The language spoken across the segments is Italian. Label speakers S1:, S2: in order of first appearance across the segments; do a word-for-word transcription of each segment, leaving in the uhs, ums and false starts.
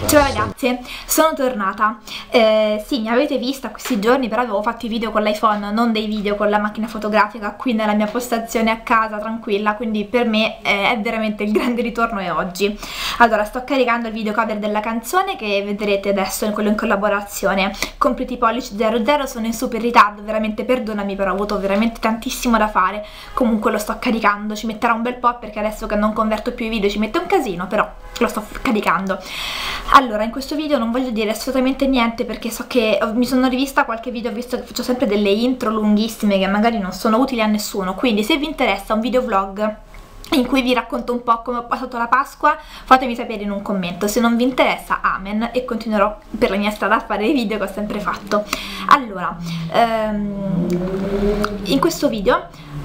S1: Ciao ragazze, sono tornata. Eh, sì, mi avete vista questi giorni, però avevo fatto i video con l'iPhone, non dei video con la macchina fotografica qui nella mia postazione a casa tranquilla, quindi per me eh, è veramente il grande ritorno è oggi. Allora, sto caricando il video cover della canzone che vedrete adesso, quello in collaborazione con Pretty Polish zero zero. Sono in super ritardo, veramente perdonami, però ho avuto veramente tantissimo da fare. Comunque lo sto caricando, ci metterà un bel po' perché adesso che non converto più i video ci mette un casino, però lo sto caricando. Allora, in questo video non voglio dire assolutamente niente perché so che mi sono rivista qualche video, ho visto che faccio sempre delle intro lunghissime che magari non sono utili a nessuno, quindi se vi interessa un video vlog in cui vi racconto un po' come ho passato la Pasqua, fatemi sapere in un commento. Se non vi interessa, amen, e continuerò per la mia strada a fare i video che ho sempre fatto. Allora, ehm, in questo video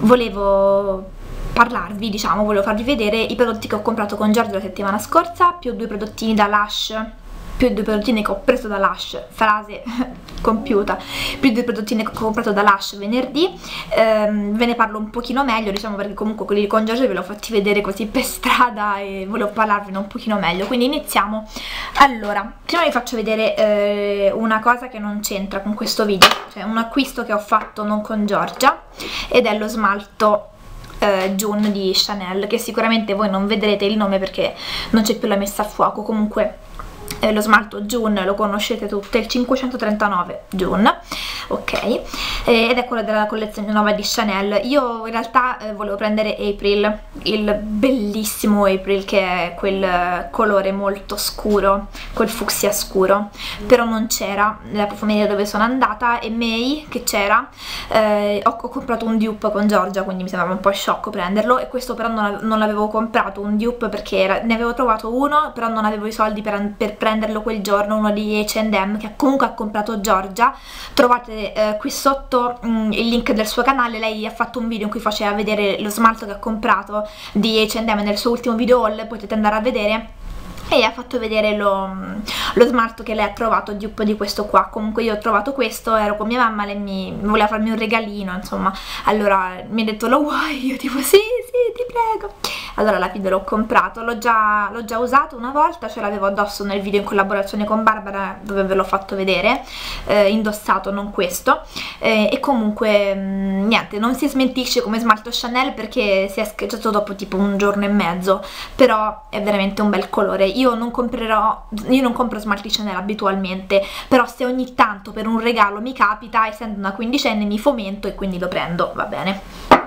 S1: volevo parlarvi, diciamo, volevo farvi vedere i prodotti che ho comprato con Giorgio la settimana scorsa, più due prodottini da Lush, più due prodottini che ho preso da Lush, frase compiuta, più due prodottini che ho comprato da Lush venerdì. ehm, ve ne parlo un pochino meglio, diciamo, perché comunque quelli con Giorgio ve li ho fatti vedere così per strada e volevo parlarvene un pochino meglio, quindi iniziamo. Allora, prima vi faccio vedere eh, una cosa che non c'entra con questo video, cioè un acquisto che ho fatto non con Giorgia, ed è lo smalto Uh, June di Chanel, che sicuramente voi non vedrete il nome perché non c'è più la messa a fuoco. Comunque eh, lo smalto June lo conoscete tutte, il cinquecentotrentanove June, ok, eh, ed è quello della collezione nuova di Chanel. Io in realtà eh, volevo prendere April, il bellissimo April, che è quel colore molto scuro, quel fucsia scuro, però non c'era nella profumeria dove sono andata, e May che c'era. eh, ho, ho comprato un dupe con Giorgia, quindi mi sembrava un po' sciocco prenderlo, e questo però non, non l'avevo comprato un dupe perché era, ne avevo trovato uno, però non avevo i soldi per, per prenderlo quel giorno, uno di H and M che comunque ha comprato Giorgia. Trovate eh, qui sotto mh, il link del suo canale. Lei ha fatto un video in cui faceva vedere lo smalto che ha comprato di H and M nel suo ultimo video haul, potete andare a vedere, e ha fatto vedere lo, lo smalto che lei ha trovato, dupe di questo qua. Comunque io ho trovato questo, ero con mia mamma, lei mi voleva farmi un regalino, insomma, allora mi ha detto lo vuoi? Io tipo sì, sì, ti prego. Allora alla fine l'ho comprato, l'ho già, l'ho già usato una volta, ce l'avevo addosso nel video in collaborazione con Barbara dove ve l'ho fatto vedere, eh, indossato, non questo, eh, e comunque mh, niente, non si smentisce come smalto Chanel perché si è schiacciato dopo tipo un giorno e mezzo, però è veramente un bel colore. Io non comprerò, io non compro smalti Chanel abitualmente, però se ogni tanto per un regalo mi capita, essendo una quindicenne mi fomento e quindi lo prendo, va bene.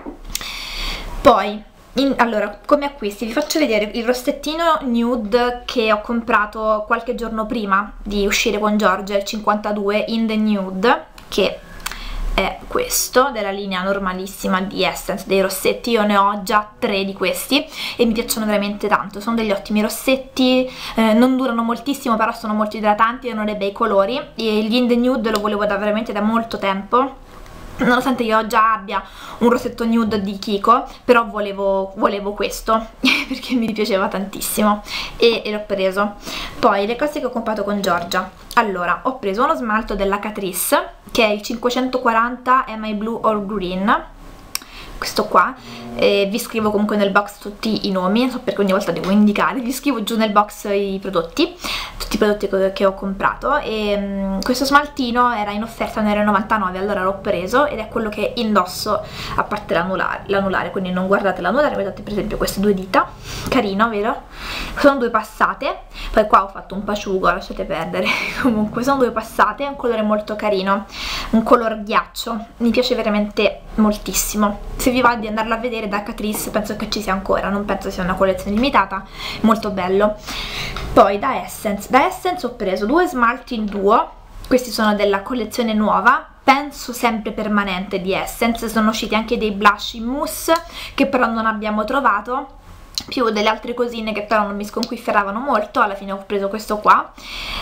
S1: Poi In, allora, come acquisti vi faccio vedere il rossettino nude che ho comprato qualche giorno prima di uscire con Giorgia, il cinquantadue in the nude, che è questo, della linea normalissima di Essence dei rossetti. Io ne ho già tre di questi e mi piacciono veramente tanto, sono degli ottimi rossetti, eh, non durano moltissimo però sono molto idratanti e hanno dei bei colori, e gli in the nude lo volevo da veramente da molto tempo, nonostante io già abbia un rossetto nude di Kiko, però volevo, volevo questo perché mi piaceva tantissimo e, e l'ho preso. Poi le cose che ho comprato con Giorgia. Allora, ho preso uno smalto della Catrice che è il cinquecentoquaranta Am I Blue or Green, questo qua, eh, vi scrivo comunque nel box tutti i nomi, non so perché ogni volta devo indicare, vi scrivo giù nel box i prodotti, tutti i prodotti che ho comprato. E um, questo smaltino era in offerta nelle novantanove, allora l'ho preso ed è quello che indosso a parte l'anulare, quindi non guardate l'anulare, vedete per esempio queste due dita, carino, vero? Sono due passate, poi qua ho fatto un paciugo, lasciate perdere, comunque sono due passate, è un colore molto carino, un color ghiaccio, mi piace veramente moltissimo. Se vi va di andarlo a vedere da Catrice, penso che ci sia ancora, non penso sia una collezione limitata, molto bello. Poi da Essence, da Essence ho preso due smalti in duo, questi sono della collezione nuova, penso sempre permanente di Essence. Sono usciti anche dei blush in mousse che però non abbiamo trovato, più delle altre cosine che però non mi sconquifferavano molto. Alla fine ho preso questo qua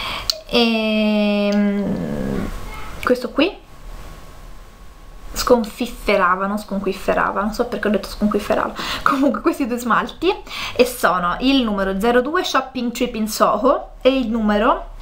S1: e questo qui sconfifferavano, sconquifferava, non so perché ho detto sconquifferava, comunque questi due smalti, e sono il numero zero due Shopping Trip in Soho e il numero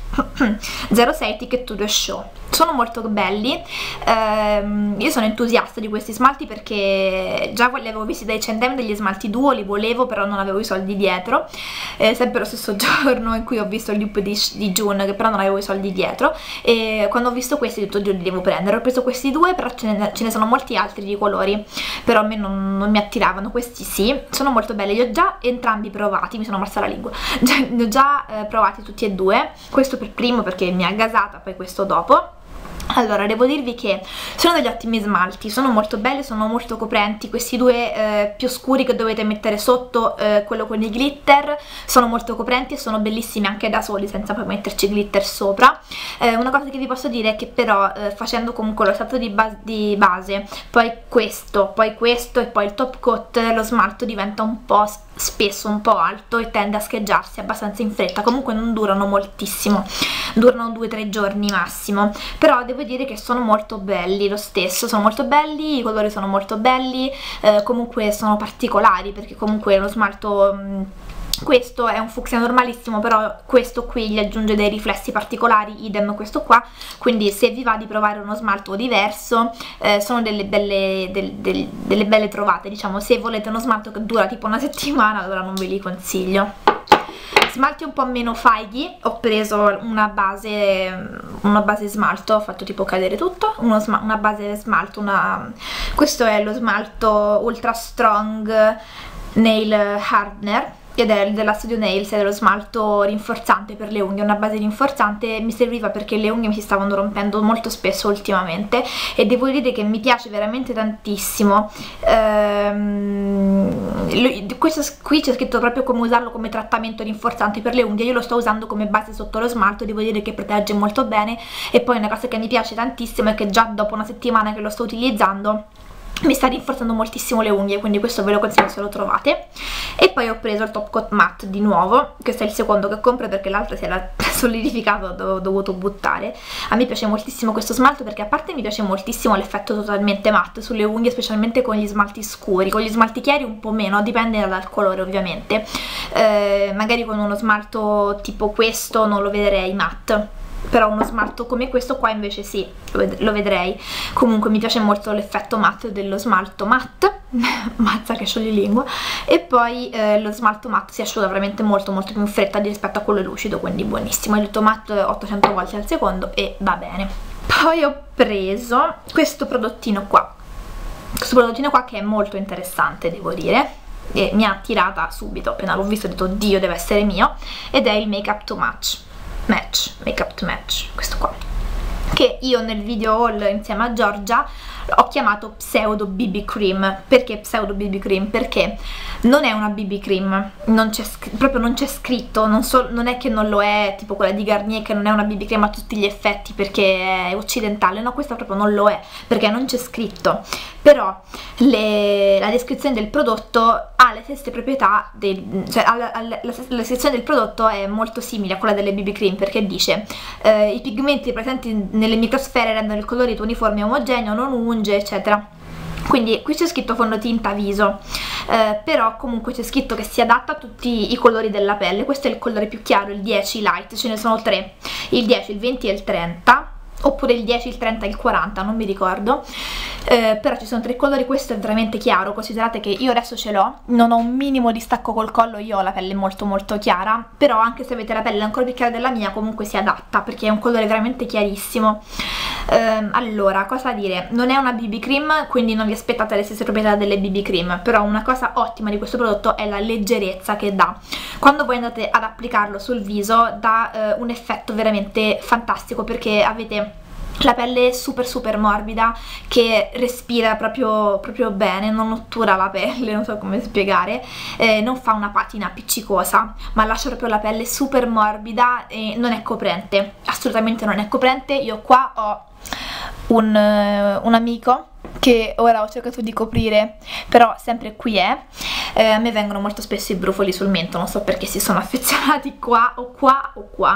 S1: zero sei Ticket to the Show. Sono molto belli, ehm, io sono entusiasta di questi smalti perché già li avevo visti dai H and M, degli smalti duo, li volevo però non avevo i soldi dietro, eh, sempre lo stesso giorno in cui ho visto il dupe di, di June, che però non avevo i soldi dietro, e quando ho visto questi ho detto Dio, li devo prendere. Ho preso questi due, però ce ne, ce ne sono molti altri di colori, però a me non, non mi attiravano. Questi sì, sono molto belli, li ho già entrambi provati, mi sono morsa la lingua, li ho già eh, provati tutti e due, questo per primo perché mi ha gasata, poi questo dopo. Allora, devo dirvi che sono degli ottimi smalti, sono molto belli, sono molto coprenti. Questi due eh, più scuri che dovete mettere sotto, eh, quello con i glitter, sono molto coprenti e sono bellissimi anche da soli, senza poi metterci glitter sopra. Eh, una cosa che vi posso dire è che però eh, facendo comunque lo strato di, bas di base, poi questo, poi questo e poi il top coat, lo smalto diventa un po' spesso, un po' alto e tende a scheggiarsi abbastanza in fretta. Comunque non durano moltissimo, durano due tre giorni massimo, però devo dire che sono molto belli lo stesso, sono molto belli, i colori sono molto belli, eh, comunque sono particolari perché comunque lo smalto... Mh, questo è un fucsia normalissimo, però questo qui gli aggiunge dei riflessi particolari, idem questo qua, quindi se vi va di provare uno smalto diverso, eh, sono delle belle, del, del, delle belle trovate, diciamo. Se volete uno smalto che dura tipo una settimana, allora non ve li consiglio. Smalti un po' meno faghi, ho preso una base, una base smalto, ho fatto tipo cadere tutto, uno sma una base smalto, una... questo è lo smalto Ultra Strong Nail Hardener, ed è della Studio Nails, è dello smalto rinforzante per le unghie, una base rinforzante. Mi serviva perché le unghie mi si stavano rompendo molto spesso ultimamente e devo dire che mi piace veramente tantissimo. Ehm, questo qui c'è scritto proprio come usarlo come trattamento rinforzante per le unghie, io lo sto usando come base sotto lo smalto, devo dire che protegge molto bene. E poi una cosa che mi piace tantissimo è che già dopo una settimana che lo sto utilizzando mi sta rinforzando moltissimo le unghie, quindi questo ve lo consiglio se lo trovate. E poi ho preso il Top Coat Matte di nuovo, questo è il secondo che compro perché l'altro si era solidificato, ho dovuto buttare. A me piace moltissimo questo smalto perché a parte mi piace moltissimo l'effetto totalmente matte sulle unghie, specialmente con gli smalti scuri. Con gli smalti chiari un po' meno, dipende dal colore ovviamente, eh, magari con uno smalto tipo questo non lo vedrei matte, però uno smalto come questo qua invece sì, lo vedrei. Comunque mi piace molto l'effetto matte dello smalto matte, mazza che scioglilingua. E poi eh, lo smalto matte si asciuga veramente molto molto più in fretta rispetto a quello lucido, quindi buonissimo. Ho detto matte ottocento volte al secondo e va bene. Poi ho preso questo prodottino qua, questo prodottino qua che è molto interessante, devo dire, e mi ha attirata subito, appena l'ho visto ho detto Dio, deve essere mio, ed è il Make Up to Match Match, Make Up to Match, questo qua, che io nel video haul insieme a Giorgia ho chiamato pseudo B B cream. Perché pseudo B B cream? Perché non è una B B cream, non c'è proprio non c'è scritto, non, so, non è che non lo è, tipo quella di Garnier che non è una B B cream a tutti gli effetti perché è occidentale, no, questa proprio non lo è perché non c'è scritto, però le, la descrizione del prodotto ha le stesse proprietà del, cioè alla, alla, la, la descrizione del prodotto è molto simile a quella delle B B cream perché dice eh, i pigmenti presenti nelle microsfere rendono il colorito uniforme e omogeneo, non unge, eccetera. Quindi qui c'è scritto fondotinta viso, eh, però comunque c'è scritto che si adatta a tutti i colori della pelle. Questo è il colore più chiaro, il dieci light, ce ne sono tre, il dieci, il venti e il trenta, oppure il dieci, il trenta e il quaranta, non mi ricordo, eh, però ci sono tre colori. Questo è veramente chiaro, considerate che io adesso ce l'ho, non ho un minimo di stacco col collo, io ho la pelle molto molto chiara, però anche se avete la pelle ancora più chiara della mia comunque si adatta perché è un colore veramente chiarissimo. Eh, allora, cosa dire, non è una B B cream, quindi non vi aspettate le stesse proprietà delle B B cream, però una cosa ottima di questo prodotto è la leggerezza che dà. Quando voi andate ad applicarlo sul viso dà eh, un effetto veramente fantastico perché avete la pelle super super morbida che respira proprio, proprio bene, non ottura la pelle, non so come spiegare, eh, non fa una patina appiccicosa ma lascia proprio la pelle super morbida e non è coprente, assolutamente non è coprente. Io qua ho un, uh, un amico che ora ho cercato di coprire, però sempre qui è, eh, a me vengono molto spesso i brufoli sul mento, non so perché si sono affezionati qua o qua o qua,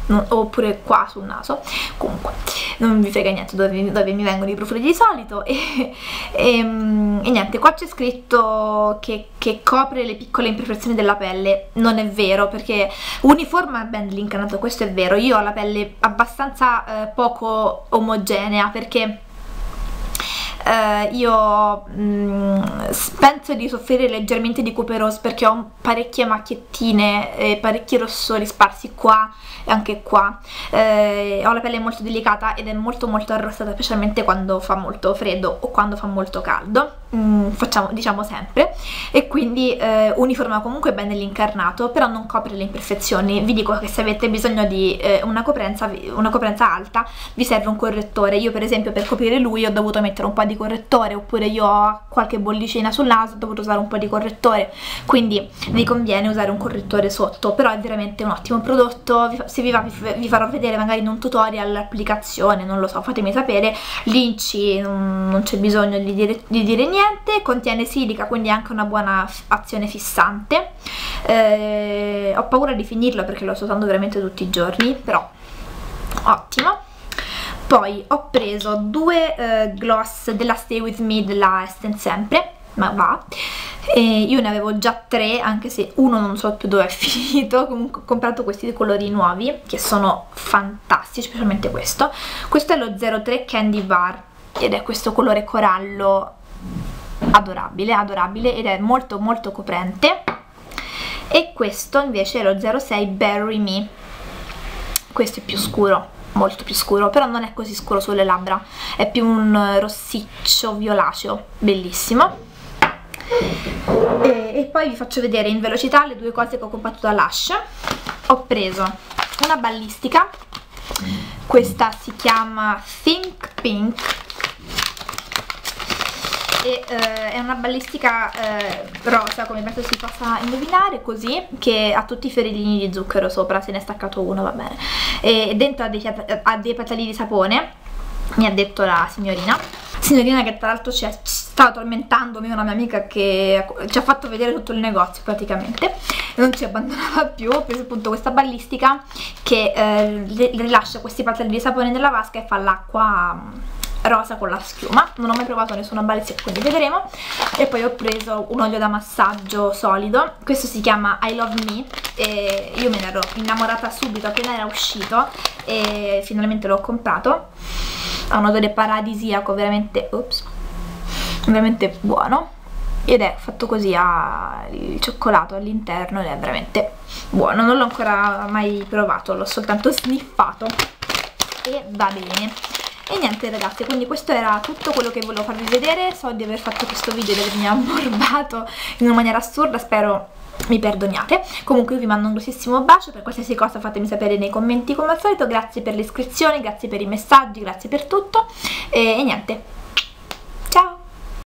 S1: non, oppure qua sul naso, comunque non vi frega niente dove, dove mi vengono i brufoli di solito. E, e, e niente, qua c'è scritto che, che copre le piccole imperfezioni della pelle. Non è vero, perché uniforma band l'incarnato, questo è vero. Io ho la pelle abbastanza eh, poco omogenea, perché Uh, io mh, penso di soffrire leggermente di cuperose, perché ho parecchie macchiettine e parecchi rossori sparsi qua e anche qua. Uh, ho la pelle molto delicata ed è molto molto arrossata, specialmente quando fa molto freddo o quando fa molto caldo, mm, facciamo, diciamo sempre, e quindi uh, uniforma comunque bene l'incarnato, però non copre le imperfezioni. Vi dico che se avete bisogno di uh, una coprenza, una coprenza alta, vi serve un correttore. Io per esempio per coprire lui ho dovuto mettere un po' di correttore, oppure io ho qualche bollicina sul naso, ho dovuto usare un po' di correttore, quindi vi conviene usare un correttore sotto. Però è veramente un ottimo prodotto. Se vi va vi farò vedere magari in un tutorial l'applicazione, non lo so, fatemi sapere. L'inci non, non c'è bisogno di dire, di dire niente, contiene silica, quindi anche una buona azione fissante. Eh, ho paura di finirlo perché lo sto usando veramente tutti i giorni, però ottimo. Poi ho preso due eh, gloss della Stay With Me della Estée Sempre, ma va, e io ne avevo già tre, anche se uno non so più dove è finito. Comunque ho comprato questi colori nuovi che sono fantastici, specialmente questo. Questo è lo zero tre Candy Bar ed è questo colore corallo adorabile, adorabile, ed è molto molto coprente. E questo invece è lo zero sei Berry Me, questo è più scuro, molto più scuro, però non è così scuro sulle labbra, è più un rossiccio violaceo, bellissimo. E, e poi vi faccio vedere in velocità le due cose che ho comprato da Lush. Ho preso una ballistica, questa si chiama Think Pink e eh, è una ballistica eh, rosa, come penso si possa indovinare, così, che ha tutti i fiorellini di zucchero sopra. Se ne è staccato uno, va bene. E dentro ha dei, ha dei petali di sapone, mi ha detto la signorina signorina che tra l'altro ci stava tormentandomi, una mia amica che ci ha fatto vedere tutto il negozio praticamente, non ci abbandonava più. Ho preso appunto questa ballistica che eh, rilascia questi petali di sapone nella vasca e fa l'acqua rosa con la schiuma. Non ho mai provato nessuna ballistica, quindi vedremo. E poi ho preso un olio da massaggio solido, questo si chiama I Love Me e io me ne ero innamorata subito appena era uscito e finalmente l'ho comprato. Ha un odore paradisiaco, veramente, ops, veramente buono, ed è fatto così, ha il cioccolato all'interno ed è veramente buono. Non l'ho ancora mai provato, l'ho soltanto sniffato e va bene. E niente ragazzi, quindi questo era tutto quello che volevo farvi vedere. So di aver fatto questo video e di avermi ammorbato in una maniera assurda, spero mi perdoniate. Comunque io vi mando un grossissimo bacio, per qualsiasi cosa fatemi sapere nei commenti come al solito. Grazie per le iscrizioni, grazie per i messaggi, grazie per tutto e, e niente,